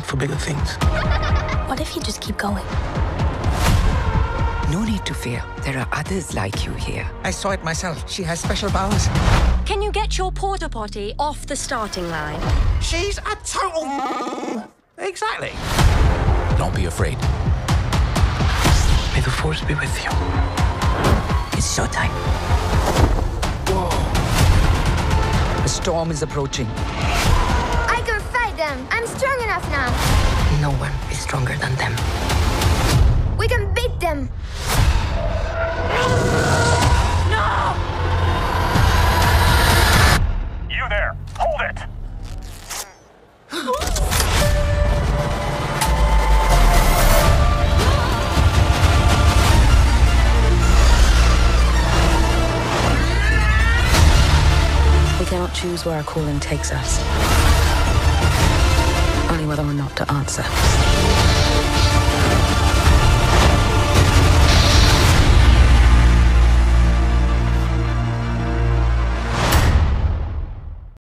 for bigger things. What if you just keep going? No need to fear. There are others like you here. I saw it myself. She has special powers. Can you get your porta potty off the starting line? She's a total... Exactly. Don't be afraid. May the Force be with you. It's showtime. Whoa. A storm is approaching. I can fight them. I'm strong enough now. No one is stronger than them. We can beat them. No! You there! Hold it! We cannot choose where our calling takes us. Only whether or not to answer.